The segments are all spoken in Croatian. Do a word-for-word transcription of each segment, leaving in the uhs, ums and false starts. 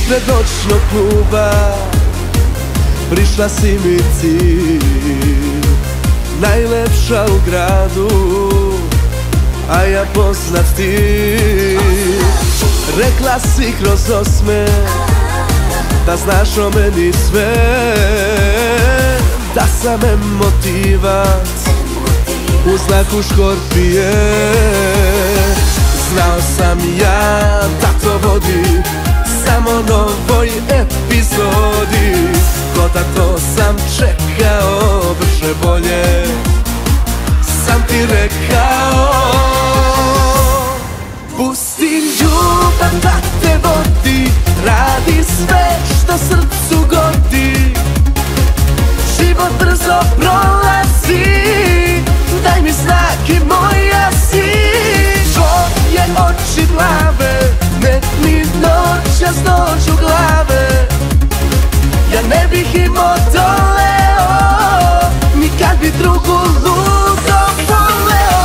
ispred noćnog kluba prišla si mi cilj, najlepša u gradu, a ja poznat ti. Rekla si kroz osmeh da znaš o meni sve, da sam emotivac u znaku škorpije. Znao sam ja da to vodi samo novoj epizodi, ko da to sam čekao, brže bolje sam ti rekao. Pusti ljubav da te vodi, radi sve što srcu godi. Život brzo prolazi, daj mi znak i moja si. Tvoje oči plave, nek mi noćas dođu glave. Ja ne bih imao doleo, nikad bi drugu ludo voleo.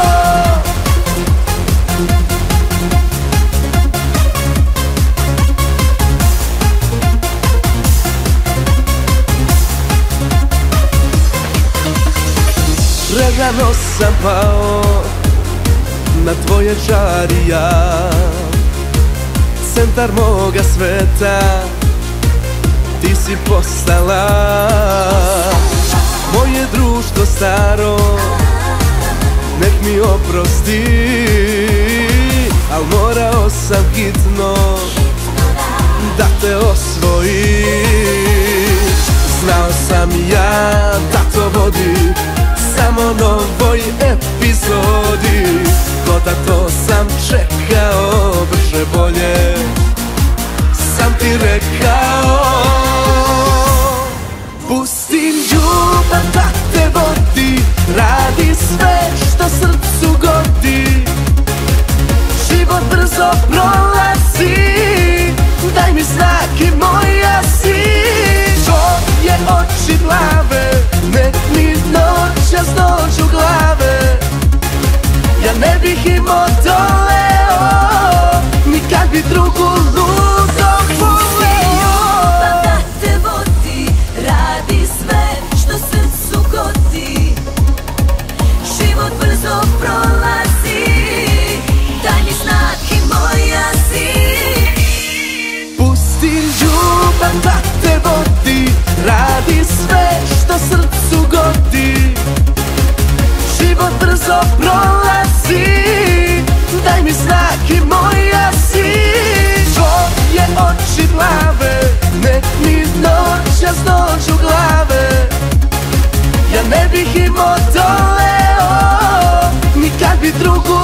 Ragano sam pao na tvoje čari ja, centar moga sveta ti si postala. Moje društvo staro nek mi oprosti, al morao sam hitno da te osvojim. Znao sam ja da to vodi samo novoj epizodi, ko da to sam čekao, brže bolje sam ti rekao. Pusti ljubav da te vodi, radi sve što srcu godi. Život brzo prolazi, daj mi znak i moja si. Tvoje oči plave, nek mi noćas dođu glave. Ja ne bih imao doleo, nikad bi drugu ludo voleo. Da te vodi, radi sve što srcu godi. Život brzo prolazi, daj mi znak i moja si. Pusti ljubav da te vodi, radi sve što srcu godi. Život brzo prolazi, daj mi znak i moja si. Tvoje oči plave, nek mi noćas dođu glave. Ja ne bih imao doleo, nikad bi drugu